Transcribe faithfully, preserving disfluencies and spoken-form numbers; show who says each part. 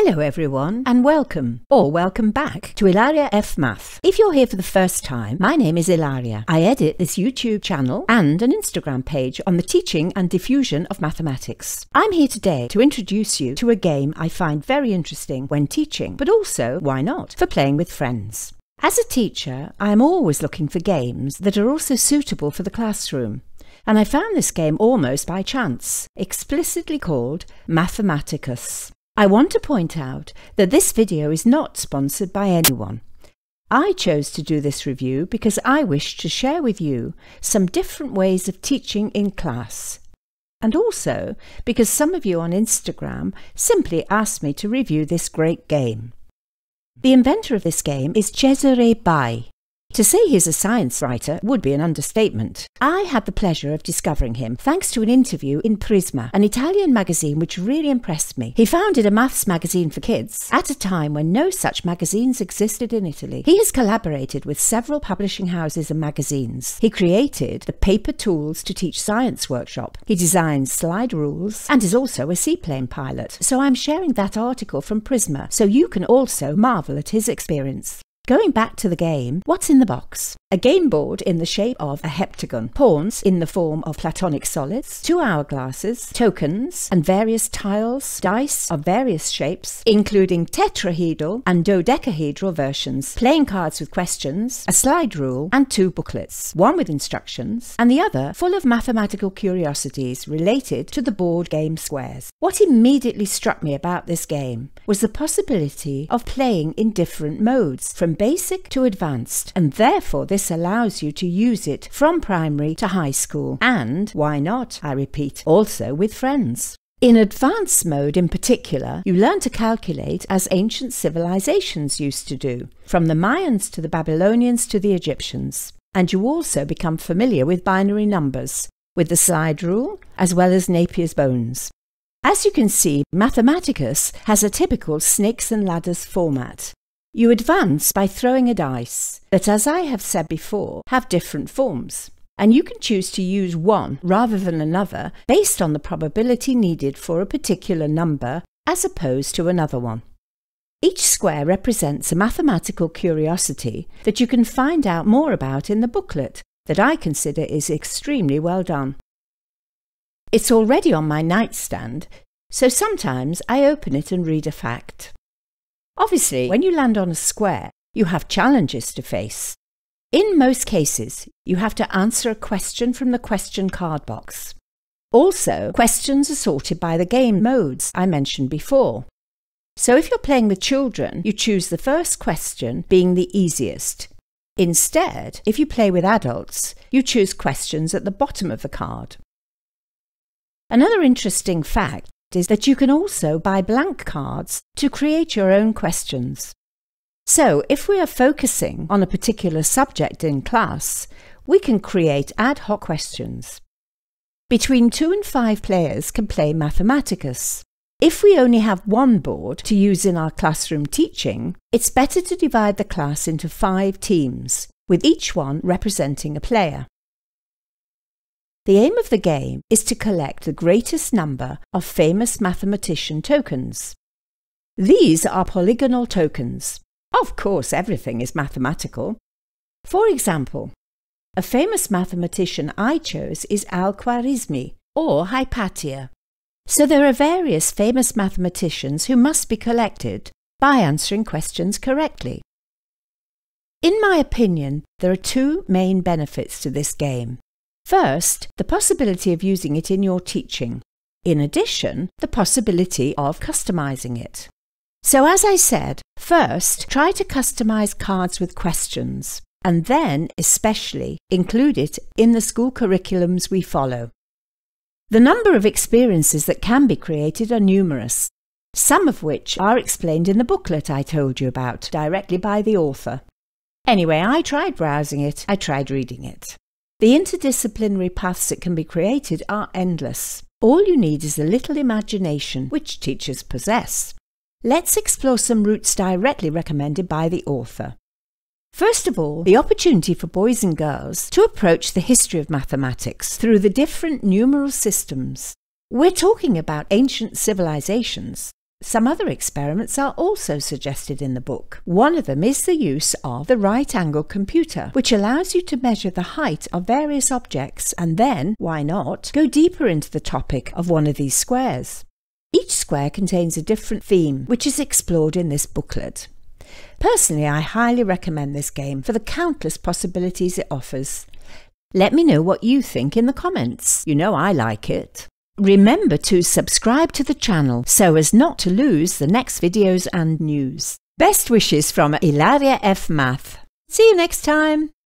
Speaker 1: Hello everyone and welcome, or welcome back to Ilaria F Math. If you're here for the first time, my name is Ilaria. I edit this YouTube channel and an Instagram page on the teaching and diffusion of mathematics. I'm here today to introduce you to a game I find very interesting when teaching, but also, why not, for playing with friends. As a teacher, I am always looking for games that are also suitable for the classroom. And I found this game almost by chance, explicitly called Mathematicus. I want to point out that this video is not sponsored by anyone. I chose to do this review because I wish to share with you some different ways of teaching in class. And also because some of you on Instagram simply asked me to review this great game. The inventor of this game is Cesare Bai. To say he's a science writer would be an understatement. I had the pleasure of discovering him thanks to an interview in Prisma, an Italian magazine which really impressed me. He founded a maths magazine for kids at a time when no such magazines existed in Italy. He has collaborated with several publishing houses and magazines. He created the Paper Tools to Teach Science workshop. He designs slide rules and is also a seaplane pilot. So I'm sharing that article from Prisma so you can also marvel at his experience. Going back to the game, what's in the box? A game board in the shape of a heptagon, pawns in the form of platonic solids, two hourglasses, tokens, and various tiles, dice of various shapes, including tetrahedral and dodecahedral versions, playing cards with questions, a slide rule, and two booklets, one with instructions, and the other full of mathematical curiosities related to the board game squares. What immediately struck me about this game was the possibility of playing in different modes, from basic to advanced, and therefore this allows you to use it from primary to high school, and, why not, I repeat, also with friends. In advanced mode in particular, you learn to calculate as ancient civilizations used to do, from the Mayans to the Babylonians to the Egyptians, and you also become familiar with binary numbers, with the slide rule, as well as Napier's bones. As you can see, Mathematicus has a typical snakes and ladders format. You advance by throwing a dice that, as I have said before, have different forms, and you can choose to use one rather than another based on the probability needed for a particular number as opposed to another one. Each square represents a mathematical curiosity that you can find out more about in the booklet that I consider is extremely well done. It's already on my nightstand, so sometimes I open it and read a fact. Obviously, when you land on a square, you have challenges to face. In most cases, you have to answer a question from the question card box. Also, questions are sorted by the game modes I mentioned before. So if you're playing with children, you choose the first question being the easiest. Instead, if you play with adults, you choose questions at the bottom of the card. Another interesting fact is that you can also buy blank cards to create your own questions. So if we are focusing on a particular subject in class, we can create ad hoc questions. Between two and five players can play Mathematicus. If we only have one board to use in our classroom teaching, it's better to divide the class into five teams, with each one representing a player. The aim of the game is to collect the greatest number of famous mathematician tokens. These are polygonal tokens. Of course, everything is mathematical. For example, a famous mathematician I chose is Al-Khwarizmi, or Hypatia. So there are various famous mathematicians who must be collected by answering questions correctly. In my opinion, there are two main benefits to this game. First, the possibility of using it in your teaching. In addition, the possibility of customizing it. So as I said, first, try to customize cards with questions, and then, especially, include it in the school curriculums we follow. The number of experiences that can be created are numerous, some of which are explained in the booklet I told you about, directly by the author. Anyway, I tried browsing it, I tried reading it. The interdisciplinary paths that can be created are endless. All you need is a little imagination, which teachers possess. Let's explore some routes directly recommended by the author. First of all, the opportunity for boys and girls to approach the history of mathematics through the different numeral systems. We're talking about ancient civilizations, Some other experiments are also suggested in the book. One of them is the use of the right-angle computer, which allows you to measure the height of various objects and then, why not, go deeper into the topic of one of these squares. Each square contains a different theme, which is explored in this booklet. Personally, I highly recommend this game for the countless possibilities it offers. Let me know what you think in the comments. You know I like it. Remember to subscribe to the channel so as not to lose the next videos and news. Best wishes from Ilaria F Math. See you next time!